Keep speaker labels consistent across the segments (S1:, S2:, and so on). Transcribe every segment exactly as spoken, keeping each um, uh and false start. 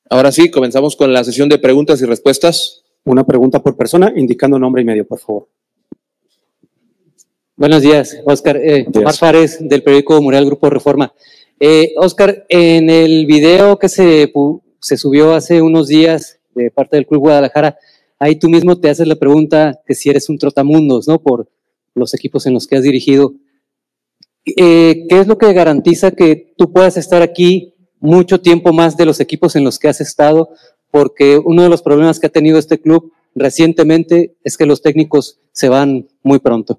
S1: Ahora sí, comenzamos con la sesión de preguntas y respuestas.
S2: Una pregunta por persona, indicando nombre y medio, por favor.
S3: Buenos días, Oscar. Eh, Omar Fares, del periódico Mural Grupo Reforma. Eh, Oscar, en el video que se, se subió hace unos días de parte del Club Guadalajara, ahí tú mismo te haces la pregunta que si eres un trotamundos, ¿no? Por los equipos en los que has dirigido. Eh, ¿Qué es lo que garantiza que tú puedas estar aquí mucho tiempo más de los equipos en los que has estado? Porque uno de los problemas que ha tenido este club recientemente es que los técnicos se van muy pronto.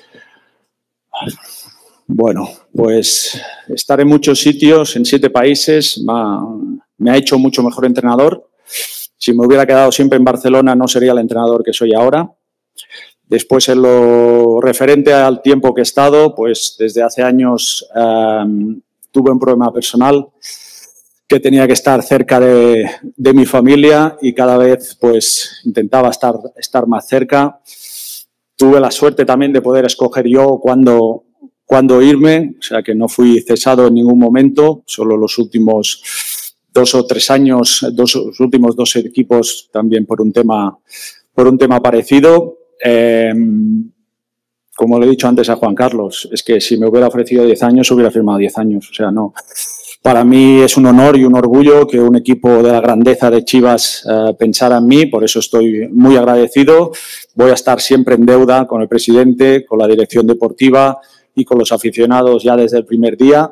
S4: Bueno, pues estar en muchos sitios, en siete países, me ha, me ha hecho mucho mejor entrenador. Si me hubiera quedado siempre en Barcelona no sería el entrenador que soy ahora. Después, en lo referente al tiempo que he estado, pues desde hace años eh, tuve un problema personal que tenía que estar cerca de, de mi familia y cada vez pues intentaba estar, estar más cerca. Tuve la suerte también de poder escoger yo cuándo, cuándo irme, o sea que no fui cesado en ningún momento, solo los últimos dos o tres años, dos, los últimos dos equipos también por un tema, por un tema parecido. Eh, como le he dicho antes a Juan Carlos, es que si me hubiera ofrecido diez años, hubiera firmado diez años, o sea, no. Para mí es un honor y un orgullo que un equipo de la grandeza de Chivas eh, pensara en mí, por eso estoy muy agradecido. Voy a estar siempre en deuda con el presidente, con la dirección deportiva y con los aficionados ya desde el primer día.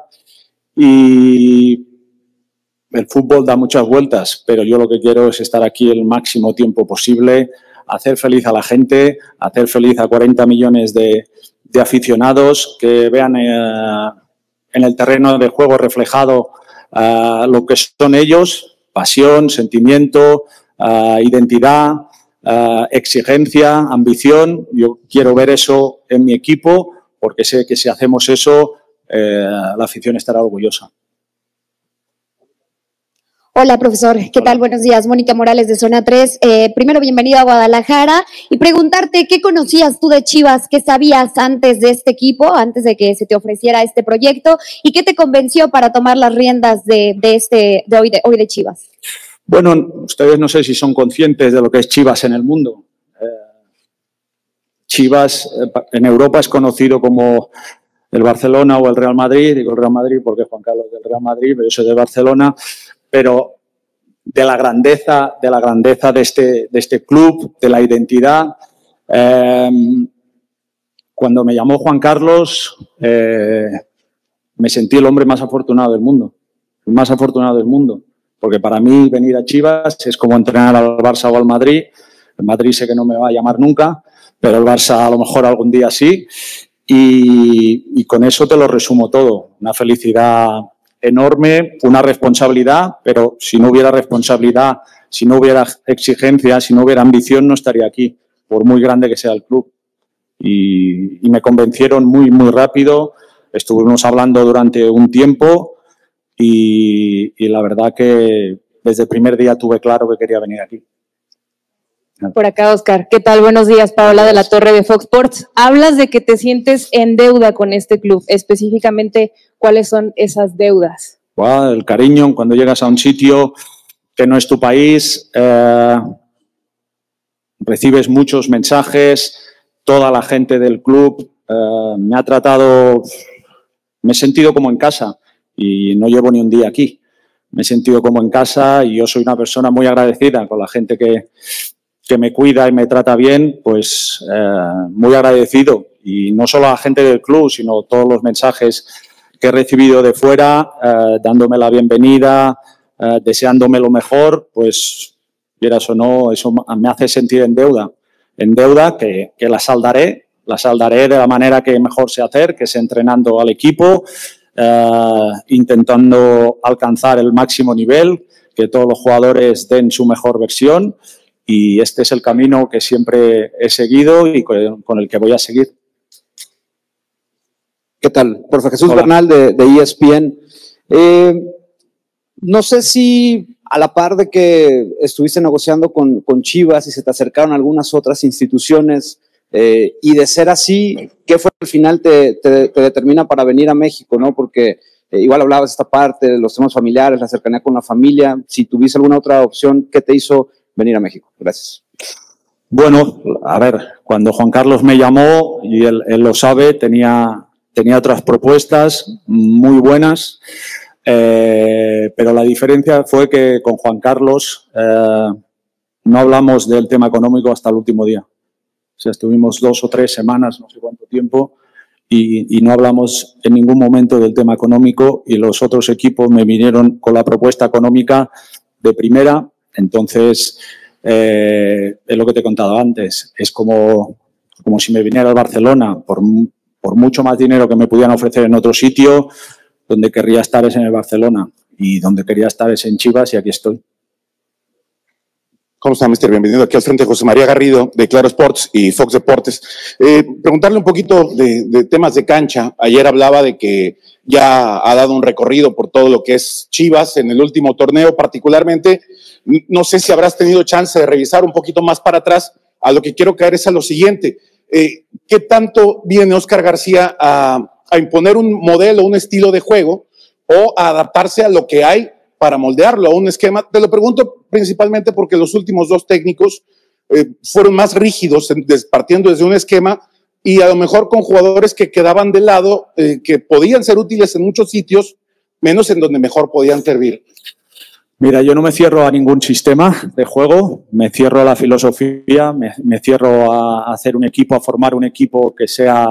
S4: Y el fútbol da muchas vueltas, pero yo lo que quiero es estar aquí el máximo tiempo posible, hacer feliz a la gente, hacer feliz a cuarenta millones de, de aficionados, que vean eh, en el terreno de juego reflejado uh, lo que son ellos, pasión, sentimiento, uh, identidad, uh, exigencia, ambición. Yo quiero ver eso en mi equipo porque sé que si hacemos eso, eh, la afición estará orgullosa.
S5: Hola, profesor. ¿Qué tal? Buenos días. Mónica Morales, de Zona tres. Eh, primero, bienvenido a Guadalajara. Y preguntarte, ¿qué conocías tú de Chivas? ¿Qué sabías antes de este equipo, antes de que se te ofreciera este proyecto? ¿Y qué te convenció para tomar las riendas de, de, este, de, hoy, de hoy de Chivas?
S4: Bueno, ustedes no sé si son conscientes de lo que es Chivas en el mundo. Eh, Chivas eh, en Europa es conocido como el Barcelona o el Real Madrid. Digo el Real Madrid porque Juan Carlos es del Real Madrid, pero yo soy de Barcelona. Pero de la grandeza, de la grandeza de este, de este club, de la identidad. Eh, cuando me llamó Juan Carlos, eh, me sentí el hombre más afortunado del mundo, el más afortunado del mundo, porque para mí venir a Chivas es como entrenar al Barça o al Madrid. El Madrid sé que no me va a llamar nunca, pero el Barça a lo mejor algún día sí, y, y con eso te lo resumo todo, una felicidad enorme, una responsabilidad, pero si no hubiera responsabilidad, si no hubiera exigencia, si no hubiera ambición, no estaría aquí, por muy grande que sea el club. Y, y me convencieron muy, muy rápido, estuvimos hablando durante un tiempo y, y la verdad que desde el primer día tuve claro que quería venir aquí.
S6: Por acá, Oscar. ¿Qué tal? Buenos días, Paola de la Torre de Fox Sports. Hablas de que te sientes en deuda con este club. Específicamente, ¿cuáles son esas deudas?
S4: Wow, el cariño cuando llegas a un sitio que no es tu país, eh, recibes muchos mensajes, toda la gente del club eh, me ha tratado, me he sentido como en casa y no llevo ni un día aquí. Me he sentido como en casa y yo soy una persona muy agradecida con la gente que que me cuida y me trata bien, pues eh, muy agradecido. Y no solo a la gente del club, sino todos los mensajes que he recibido de fuera, eh, dándome la bienvenida, eh, deseándome lo mejor, pues, quieras o no, eso me hace sentir en deuda. En deuda que, que la saldaré, la saldaré de la manera que mejor sé hacer, que es entrenando al equipo, eh, intentando alcanzar el máximo nivel, que todos los jugadores den su mejor versión. Y este es el camino que siempre he seguido y con el que voy a seguir.
S7: ¿Qué tal? Profe Jesús
S4: Hola.
S7: Bernal de, de E S P N. Eh, no sé si a la par de que estuviste negociando con, con Chivas y se te acercaron algunas otras instituciones, eh, y de ser así, ¿qué fue al final te, te, te determina para venir a México, ¿no? Porque Eh, igual hablabas de esta parte, de los temas familiares, la cercanía con la familia. Si tuviste alguna otra opción, ¿qué te hizo venir a México? Gracias.
S4: Bueno, a ver, cuando Juan Carlos me llamó, y él, él lo sabe, tenía, tenía otras propuestas muy buenas, eh, pero la diferencia fue que con Juan Carlos eh, no hablamos del tema económico hasta el último día. O sea, estuvimos dos o tres semanas, no sé cuánto tiempo, y, y no hablamos en ningún momento del tema económico, y los otros equipos me vinieron con la propuesta económica de primera. Entonces, eh, es lo que te he contado antes, es como, como si me viniera al Barcelona por, por mucho más dinero que me pudieran ofrecer en otro sitio. Donde querría estar es en el Barcelona, y donde quería estar es en Chivas, y aquí estoy.
S8: ¿Cómo está, mister? Bienvenido aquí al frente, José María Garrido, de Claro Sports y Fox Deportes. Eh, preguntarle un poquito de, de temas de cancha. Ayer hablaba de que ya ha dado un recorrido por todo lo que es Chivas en el último torneo, particularmente. No sé si habrás tenido chance de revisar un poquito más para atrás. A lo que quiero caer es a lo siguiente. Eh, ¿Qué tanto viene Óscar García a, a imponer un modelo, un estilo de juego, o a adaptarse a lo que hay para moldearlo a un esquema? Te lo pregunto principalmente porque los últimos dos técnicos eh, fueron más rígidos en, des, partiendo desde un esquema, y a lo mejor con jugadores que quedaban de lado, eh, que podían ser útiles en muchos sitios, menos en donde mejor podían servir.
S4: Mira, yo no me cierro a ningún sistema de juego, me cierro a la filosofía, me, me cierro a hacer un equipo, a formar un equipo que sea,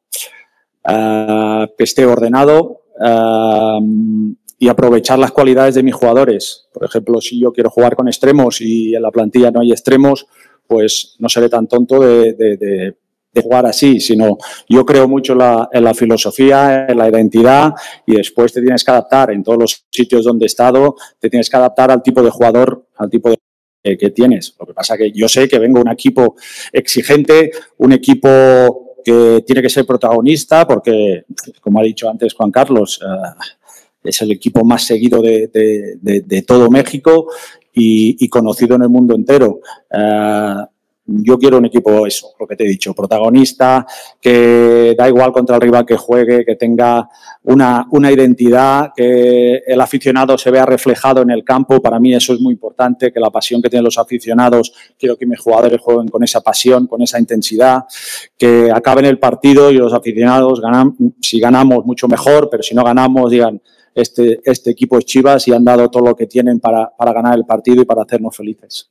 S4: uh, que esté ordenado, uh, y aprovechar las cualidades de mis jugadores. Por ejemplo, si yo quiero jugar con extremos y en la plantilla no hay extremos, pues no seré tan tonto de, de, de, de jugar así, sino yo creo mucho en la, en la filosofía, en la identidad, y después te tienes que adaptar. En todos los sitios donde he estado, te tienes que adaptar al tipo de jugador, al tipo de eh, que tienes. Lo que pasa es que yo sé que vengo de un equipo exigente, un equipo que tiene que ser protagonista, porque, como ha dicho antes Juan Carlos, uh, es el equipo más seguido de, de, de, de todo México y, y conocido en el mundo entero. Uh, yo quiero un equipo, eso, lo que te he dicho, protagonista, que da igual contra el rival que juegue, que tenga una, una identidad, que el aficionado se vea reflejado en el campo. Para mí eso es muy importante, que la pasión que tienen los aficionados, quiero que mis jugadores jueguen con esa pasión, con esa intensidad, que acaben el partido y los aficionados, ganan, si ganamos mucho mejor, pero si no ganamos, digan, Este, este equipo es Chivas y han dado todo lo que tienen para, para ganar el partido y para hacernos felices.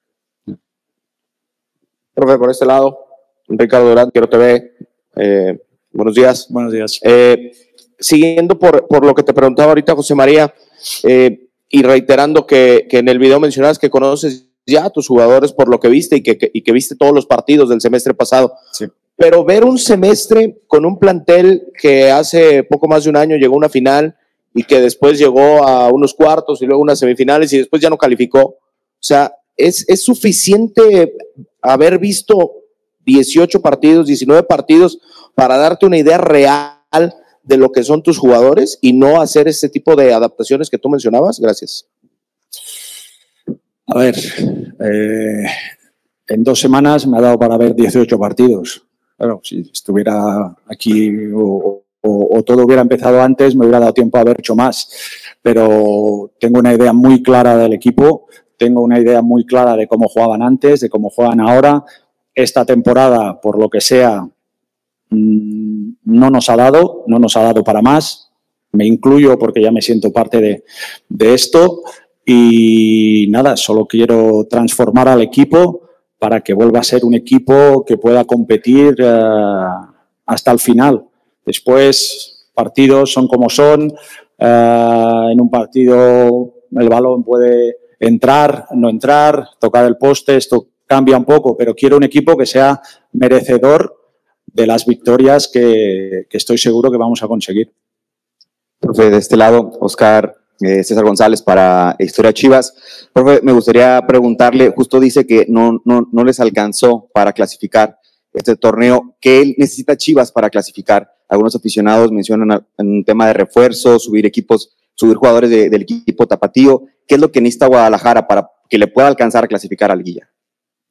S1: Profe, por este lado, Ricardo Durán, Quiero T V. Eh, buenos días.
S4: Buenos días.
S1: Eh, siguiendo por, por lo que te preguntaba ahorita, José María, eh, y reiterando que, que en el video mencionabas que conoces ya a tus jugadores por lo que viste y que, que, y que viste todos los partidos del semestre pasado.
S4: Sí.
S1: Pero ver un semestre con un plantel que hace poco más de un año llegó a una final y que después llegó a unos cuartos y luego unas semifinales y después ya no calificó. O sea, ¿es, es suficiente haber visto dieciocho partidos, diecinueve partidos para darte una idea real de lo que son tus jugadores y no hacer ese tipo de adaptaciones que tú mencionabas? Gracias.
S4: A ver, eh, en dos semanas me ha dado para ver dieciocho partidos. Claro, si estuviera aquí o O, o todo hubiera empezado antes, me hubiera dado tiempo a haber hecho más. Pero tengo una idea muy clara del equipo, tengo una idea muy clara de cómo jugaban antes, de cómo juegan ahora. Esta temporada, por lo que sea, no nos ha dado, no nos ha dado para más. Me incluyo porque ya me siento parte de, de esto. Y nada, solo quiero transformar al equipo para que vuelva a ser un equipo que pueda competir uh, hasta el final. Después, partidos son como son. Uh, en un partido el balón puede entrar, no entrar, tocar el poste, esto cambia un poco, pero quiero un equipo que sea merecedor de las victorias que, que estoy seguro que vamos a conseguir.
S9: Profe, de este lado, Oscar eh, César González para Historia Chivas. Profe, me gustaría preguntarle, justo dice que no, no, no les alcanzó para clasificar este torneo. ¿Qué necesita Chivas para clasificar? Algunos aficionados mencionan un tema de refuerzo, subir equipos, subir jugadores de, del equipo tapatío. ¿Qué es lo que necesita Guadalajara para que le pueda alcanzar a clasificar al Guilla?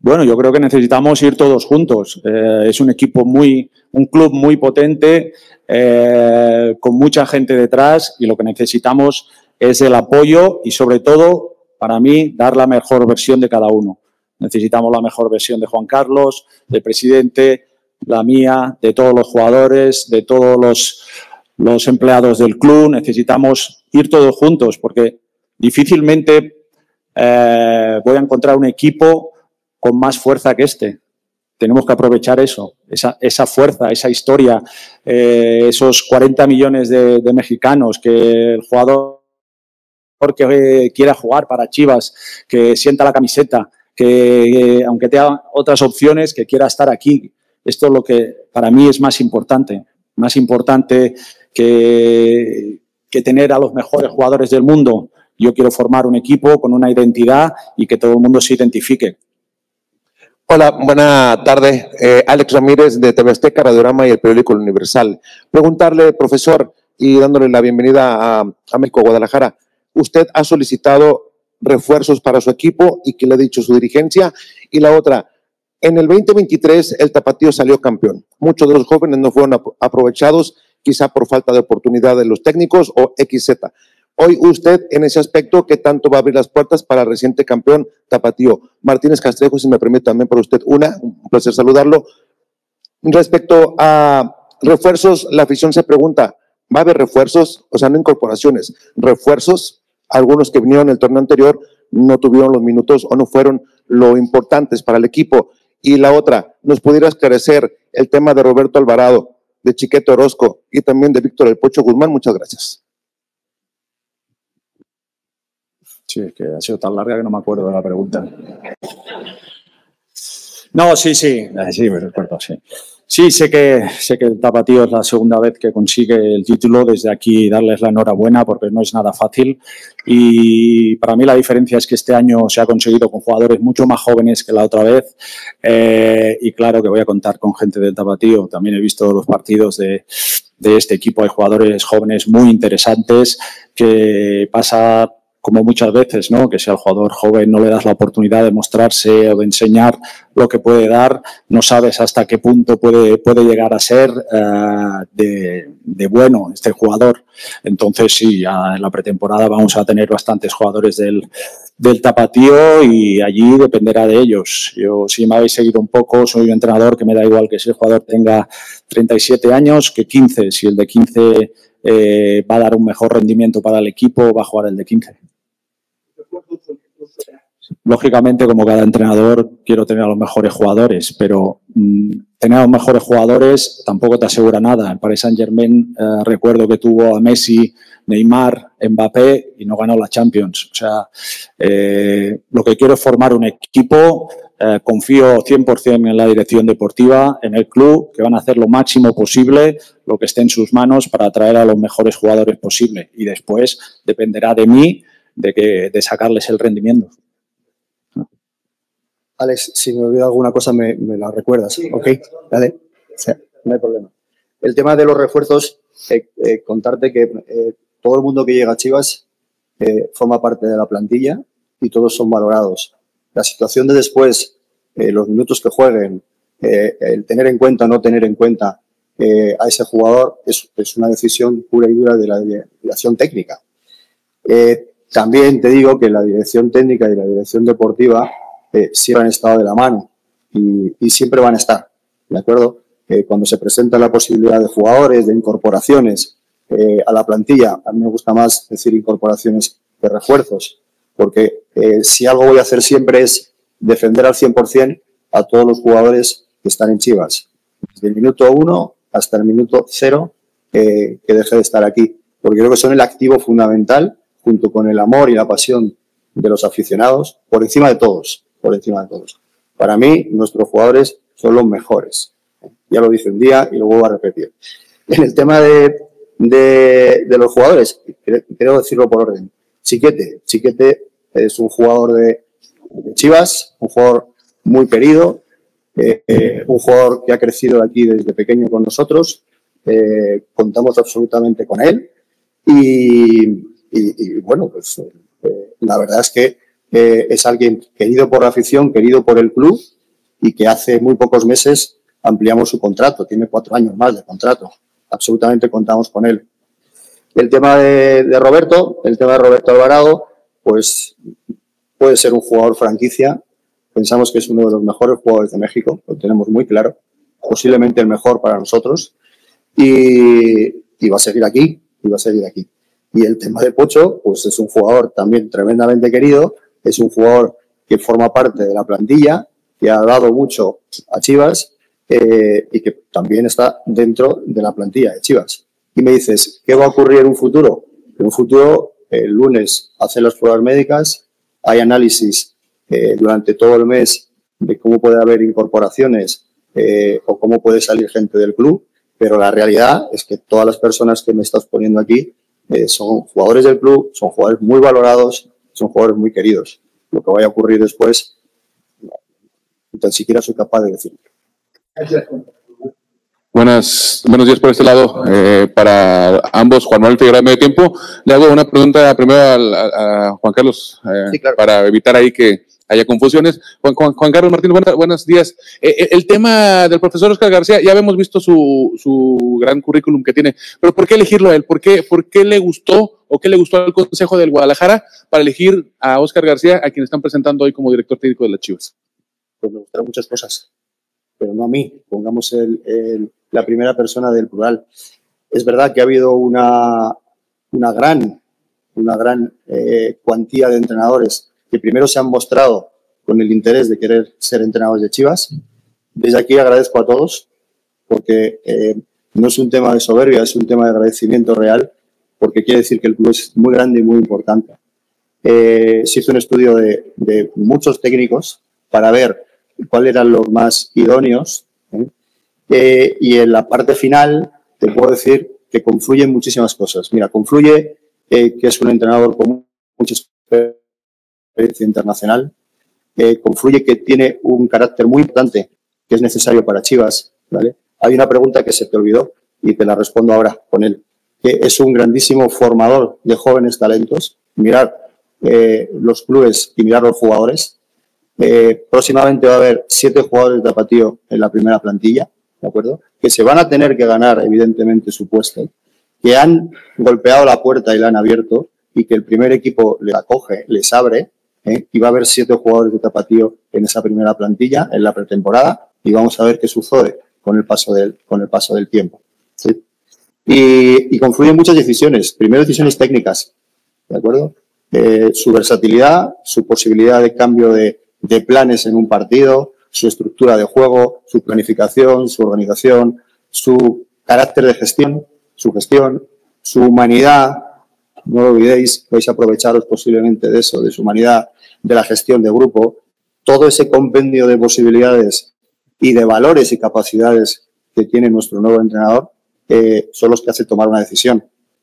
S4: Bueno, yo creo que necesitamos ir todos juntos. Eh, es un equipo muy, un club muy potente, eh, con mucha gente detrás, y lo que necesitamos es el apoyo y, sobre todo, para mí, dar la mejor versión de cada uno. Necesitamos la mejor versión de Juan Carlos, del presidente, la mía, de todos los jugadores, de todos los, los empleados del club. Necesitamos ir todos juntos, porque difícilmente eh, voy a encontrar un equipo con más fuerza que este. Tenemos que aprovechar eso, esa, esa fuerza, esa historia, eh, esos cuarenta millones de, de mexicanos, que el jugador que quiera jugar para Chivas, que sienta la camiseta, que eh, aunque tenga otras opciones, que quiera estar aquí. Esto es lo que para mí es más importante, más importante que, que tener a los mejores jugadores del mundo. Yo quiero formar un equipo con una identidad y que todo el mundo se identifique.
S1: Hola, buena tarde. Eh, Alex Ramírez de T V Azteca, Radiorama y el periódico El Universal. Preguntarle, profesor, y dándole la bienvenida a, a México, Guadalajara, usted ha solicitado refuerzos para su equipo y qué le ha dicho su dirigencia. Y la otra, en el veinte veintitrés el Tapatío salió campeón. Muchos de los jóvenes no fueron aprovechados, quizá por falta de oportunidad de los técnicos o equis zeta. Hoy usted, en ese aspecto, ¿qué tanto va a abrir las puertas para el reciente campeón Tapatío? Martínez Castrejo, si me permite también para usted una, un placer saludarlo. Respecto a refuerzos, la afición se pregunta, ¿va a haber refuerzos? O sea, no incorporaciones, refuerzos. Algunos que vinieron en el torneo anterior no tuvieron los minutos o no fueron lo importantes para el equipo. Y la otra, ¿nos pudiera esclarecer el tema de Roberto Alvarado, de Chiquete Orozco y también de Víctor El Pocho Guzmán? Muchas gracias.
S4: Sí, es que ha sido tan larga que no me acuerdo de la pregunta. No, sí, sí, sí, me recuerdo, sí. Sí, sé que, sé que el Tapatío es la segunda vez que consigue el título. Desde aquí darles la enhorabuena porque no es nada fácil. Y para mí la diferencia es que este año se ha conseguido con jugadores mucho más jóvenes que la otra vez. Eh, y claro que voy a contar con gente del Tapatío. También he visto los partidos de, de este equipo. Hay jugadores jóvenes muy interesantes que pasa como muchas veces, ¿no? Que si al jugador joven no le das la oportunidad de mostrarse o de enseñar lo que puede dar, no sabes hasta qué punto puede, puede llegar a ser uh, de, de bueno este jugador. Entonces, sí, ya en la pretemporada vamos a tener bastantes jugadores del, del Tapatío y allí dependerá de ellos. Yo, si me habéis seguido un poco, soy un entrenador que me da igual que si el jugador tenga treinta y siete años que quince. Si el de quince eh, va a dar un mejor rendimiento para el equipo, va a jugar el de quince. Lógicamente, como cada entrenador, quiero tener a los mejores jugadores, pero mmm, tener a los mejores jugadores tampoco te asegura nada. En Paris Saint-Germain eh, recuerdo que tuvo a Messi, Neymar, Mbappé y no ganó la Champions. O sea, eh, lo que quiero es formar un equipo. Eh, confío cien por cien en la dirección deportiva, en el club, que van a hacer lo máximo posible, lo que esté en sus manos para atraer a los mejores jugadores posible. Y después dependerá de mí de, que, de sacarles el rendimiento.
S10: Alex, si me olvido alguna cosa me, me la recuerdas, ¿ok? Dale, o sea, no hay problema. El tema de los refuerzos, eh, eh, contarte que eh, todo el mundo que llega a Chivas eh, forma parte de la plantilla y todos son valorados. La situación de después, eh, los minutos que jueguen, eh, el tener en cuenta o no tener en cuenta eh, a ese jugador es, es una decisión pura y dura de la dirección técnica. Eh, también te digo que la dirección técnica y la dirección deportiva Eh, siempre han estado de la mano y, y siempre van a estar, ¿de acuerdo? Eh, cuando se presenta la posibilidad de jugadores, de incorporaciones eh, a la plantilla, a mí me gusta más decir incorporaciones que refuerzos, porque eh, si algo voy a hacer siempre es defender al cien por cien a todos los jugadores que están en Chivas, desde el minuto uno hasta el minuto cero eh, que deje de estar aquí, porque creo que son el activo fundamental, junto con el amor y la pasión de los aficionados, por encima de todos. por encima de todos. Para mí, nuestros jugadores son los mejores. Ya lo dije un día y lo vuelvo a repetir. En el tema de, de, de los jugadores, quiero decirlo por orden. Chiquete. Chiquete es un jugador de, de Chivas, un jugador muy querido, eh, eh, un jugador que ha crecido aquí desde pequeño con nosotros. Eh, contamos absolutamente con él. Y, y, y bueno, pues eh, la verdad es que Eh, es alguien querido por la afición, querido por el club y que hace muy pocos meses ampliamos su contrato, tiene cuatro años más de contrato, absolutamente contamos con él. El tema de, de Roberto, el tema de Roberto Alvarado, pues puede ser un jugador franquicia, pensamos que es uno de los mejores jugadores de México, lo tenemos muy claro, posiblemente el mejor para nosotros, y, y va a seguir aquí, y va a seguir aquí. Y el tema de Pocho, pues es un jugador también tremendamente querido, es un jugador que forma parte de la plantilla, que ha dado mucho a Chivas eh, y que también está dentro de la plantilla de Chivas. Y me dices, ¿qué va a ocurrir en un futuro? En un futuro, el lunes hacen las pruebas médicas, hay análisis eh, durante todo el mes de cómo puede haber incorporaciones eh, o cómo puede salir gente del club, pero la realidad es que todas las personas que me estás poniendo aquí eh, son jugadores del club, son jugadores muy valorados, son jugadores muy queridos. Lo que vaya a ocurrir después, ni tan siquiera soy capaz de decirlo.
S11: Buenas, buenos días por este lado. Eh, para ambos, Juan Manuel Figueroa de Medio Tiempo. Le hago una pregunta primero a, a, a Juan Carlos, eh, sí, claro, para evitar ahí que haya confusiones. Juan, Juan, Juan Carlos Martín, buenas, buenos días. Eh, el tema del profesor Óscar García, ya habíamos visto su, su gran currículum que tiene, pero ¿por qué elegirlo a él? ¿Por qué, por qué le gustó o qué le gustó al Consejo del Guadalajara para elegir a Óscar García, a quien están presentando hoy como director técnico de las Chivas?
S10: Pues me gustaron muchas cosas, pero no a mí. Pongamos el, el, la primera persona del plural. Es verdad que ha habido una, una gran, una gran eh, cuantía de entrenadores que primero se han mostrado con el interés de querer ser entrenadores de Chivas. Desde aquí agradezco a todos, porque eh, no es un tema de soberbia, es un tema de agradecimiento real, porque quiere decir que el club es muy grande y muy importante. Eh, se hizo un estudio de, de muchos técnicos para ver cuáles eran los más idóneos, ¿eh? Eh, y en la parte final te puedo decir que confluyen muchísimas cosas. Mira, confluye eh, que es un entrenador con mucha experiencia internacional, eh, confluye que tiene un carácter muy importante que es necesario para Chivas, ¿vale? Hay una pregunta que se te olvidó y te la respondo ahora con él, que es un grandísimo formador de jóvenes talentos. Mirar eh, los clubes y mirar los jugadores. Eh, próximamente va a haber siete jugadores de Tapatío en la primera plantilla, ¿de acuerdo? Que se van a tener que ganar, evidentemente, su puesto, que han golpeado la puerta y la han abierto y que el primer equipo les acoge, les abre, ¿eh? Y va a haber siete jugadores de Tapatío en esa primera plantilla, en la pretemporada, y vamos a ver qué sucede con el paso del, con el paso del tiempo, ¿sí? Y, y confluyen muchas decisiones. Primero, decisiones técnicas, ¿de acuerdo? Eh, su versatilidad, su posibilidad de cambio de de planes en un partido, su estructura de juego, su planificación, su organización, su carácter de gestión, su gestión, su humanidad. No lo olvidéis, vais a aprovecharos posiblemente de eso, de su humanidad, de la gestión de grupo. Todo ese compendio de posibilidades y de valores y capacidades que tiene nuestro nuevo entrenador eh, son los que hacen tomar una decisión.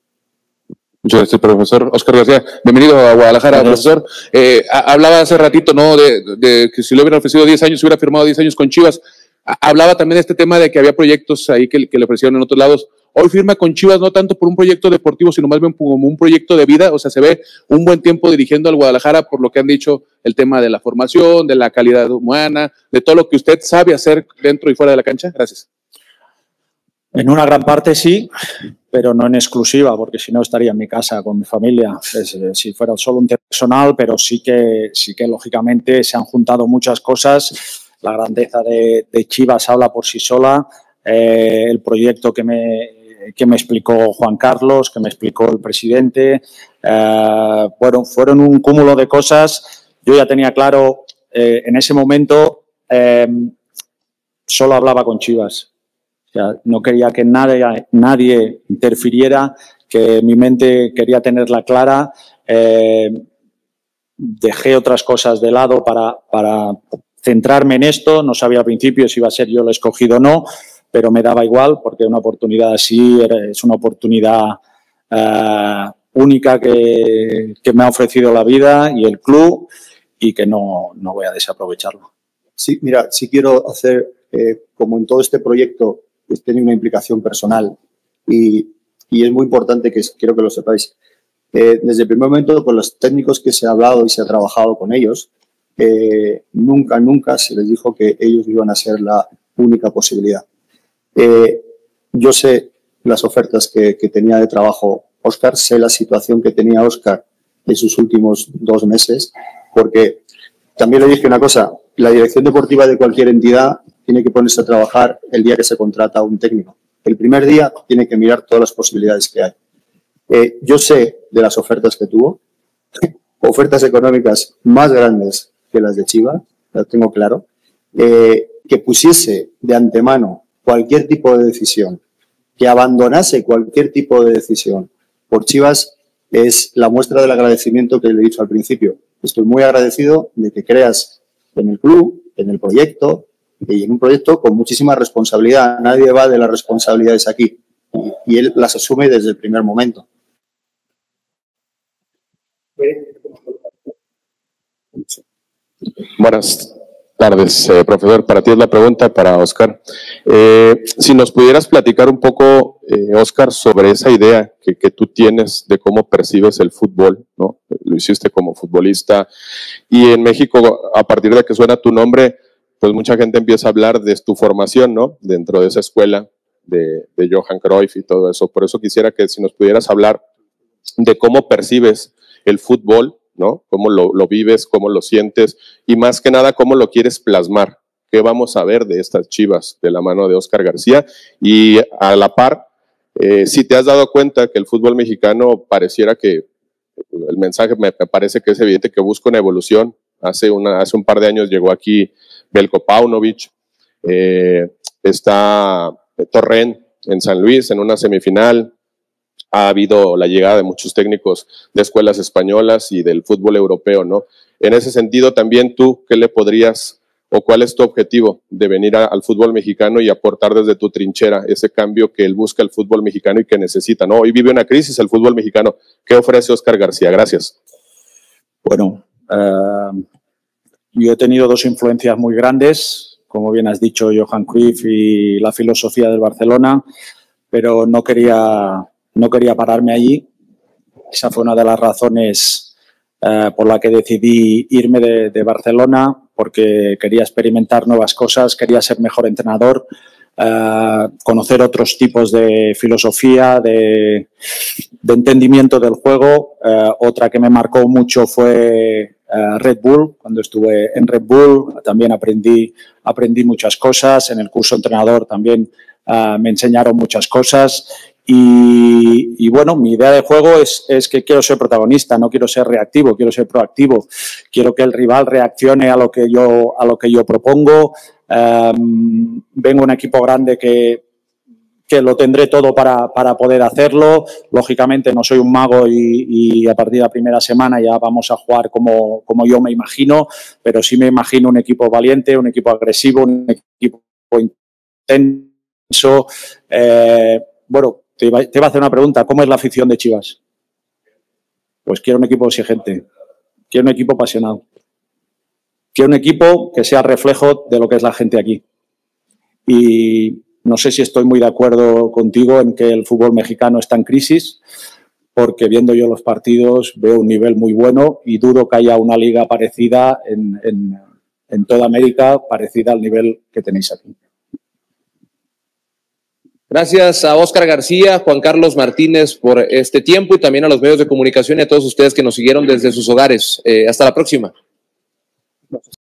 S11: Muchas gracias, profesor Óscar García. Bienvenido a Guadalajara, gracias, profesor. Eh, hablaba hace ratito, ¿no?, de, de que si le hubieran ofrecido diez años, hubiera firmado diez años con Chivas. Hablaba también de este tema de que había proyectos ahí que, que le ofrecieron en otros lados. Hoy firma con Chivas no tanto por un proyecto deportivo, sino más bien como un proyecto de vida. O sea, se ve un buen tiempo dirigiendo al Guadalajara por lo que han dicho, el tema de la formación, de la calidad humana, de todo lo que usted sabe hacer dentro y fuera de la cancha. Gracias.
S4: En una gran parte sí, pero no en exclusiva, porque si no estaría en mi casa con mi familia, es, si fuera solo un tema personal, pero sí que, sí que lógicamente se han juntado muchas cosas. La grandeza de, de Chivas habla por sí sola, eh, el proyecto que me, que me explicó Juan Carlos, que me explicó el presidente, eh, fueron, fueron un cúmulo de cosas. Yo ya tenía claro, eh, en ese momento, eh, solo hablaba con Chivas. O sea, no quería que nadie, nadie interfiriera, que mi mente quería tenerla clara. Eh, dejé otras cosas de lado para, para centrarme en esto. No sabía al principio si iba a ser yo el escogido o no, pero me daba igual porque una oportunidad así es una oportunidad eh, única que, que me ha ofrecido la vida y el club y que no, no voy a desaprovecharlo.
S10: Sí, mira, sí quiero hacer, eh, como en todo este proyecto, tiene una implicación personal y, y es muy importante que quiero que lo sepáis. Eh, desde el primer momento, con los técnicos que se ha hablado y se ha trabajado con ellos, eh, nunca, nunca se les dijo que ellos iban a ser la única posibilidad. Eh, yo sé las ofertas que, que tenía de trabajo Óscar, sé la situación que tenía Óscar en sus últimos dos meses, porque también le dije una cosa, la dirección deportiva de cualquier entidad tiene que ponerse a trabajar el día que se contrata a un técnico. El primer día tiene que mirar todas las posibilidades que hay. Eh, yo sé de las ofertas que tuvo, ofertas económicas más grandes que las de Chivas, lo tengo claro, eh, que pusiese de antemano cualquier tipo de decisión, que abandonase cualquier tipo de decisión por Chivas, es la muestra del agradecimiento que le he dicho al principio. Estoy muy agradecido de que creas en el club, en el proyecto, y en un proyecto con muchísima responsabilidad. Nadie va de las responsabilidades aquí, y, y él las asume desde el primer momento.
S11: Buenas tardes, eh, profesor. Para ti es la pregunta, para Óscar. Eh, si nos pudieras platicar un poco, eh, Óscar, sobre esa idea que, que tú tienes de cómo percibes el fútbol, ¿no? Lo hiciste como futbolista y en México, a partir de que suena tu nombre, pues mucha gente empieza a hablar de tu formación, ¿no? Dentro de esa escuela de, de Johan Cruyff y todo eso. Por eso quisiera que si nos pudieras hablar de cómo percibes el fútbol, ¿no? Cómo lo, lo vives, cómo lo sientes y más que nada cómo lo quieres plasmar. ¿Qué vamos a ver de estas Chivas de la mano de Óscar García? Y a la par, eh, si te has dado cuenta que el fútbol mexicano pareciera que el mensaje me, me parece que es evidente que busca una evolución. Hace, una, hace un par de años llegó aquí Belko Paunovic, eh, está Torrent en San Luis en una semifinal. Ha habido la llegada de muchos técnicos de escuelas españolas y del fútbol europeo, ¿no? En ese sentido, también tú, ¿qué le podrías o cuál es tu objetivo de venir a, al fútbol mexicano y aportar desde tu trinchera ese cambio que él busca el fútbol mexicano y que necesita, ¿no? Hoy vive una crisis el fútbol mexicano. ¿Qué ofrece Óscar García? Gracias.
S4: Bueno, eh, yo he tenido dos influencias muy grandes, como bien has dicho, Johan Cruyff y la filosofía del Barcelona, pero no quería... No quería pararme allí. Esa fue una de las razones eh, por la que decidí irme de, de Barcelona, porque quería experimentar nuevas cosas, quería ser mejor entrenador, eh, conocer otros tipos de filosofía, de, de entendimiento del juego. Eh, otra que me marcó mucho fue eh, Red Bull. Cuando estuve en Red Bull también aprendí, aprendí muchas cosas. En el curso entrenador también eh, me enseñaron muchas cosas. Y, y bueno, mi idea de juego es, es que quiero ser protagonista, no quiero ser reactivo, quiero ser proactivo. Quiero que el rival reaccione a lo que yo, a lo que yo propongo. Um, vengo un equipo grande que, que lo tendré todo para, para poder hacerlo. Lógicamente no soy un mago y, y a partir de la primera semana ya vamos a jugar como, como yo me imagino, pero sí me imagino un equipo valiente, un equipo agresivo, un equipo intenso. Eh, bueno, Te iba, te iba a hacer una pregunta. ¿Cómo es la afición de Chivas? Pues quiero un equipo exigente. Quiero un equipo apasionado. Quiero un equipo que sea reflejo de lo que es la gente aquí. Y no sé si estoy muy de acuerdo contigo en que el fútbol mexicano está en crisis, porque viendo yo los partidos veo un nivel muy bueno y dudo que haya una liga parecida en, en, en toda América, parecida al nivel que tenéis aquí.
S12: Gracias a Óscar García, Juan Carlos Martínez por este tiempo y también a los medios de comunicación y a todos ustedes que nos siguieron desde sus hogares. Eh, hasta la próxima.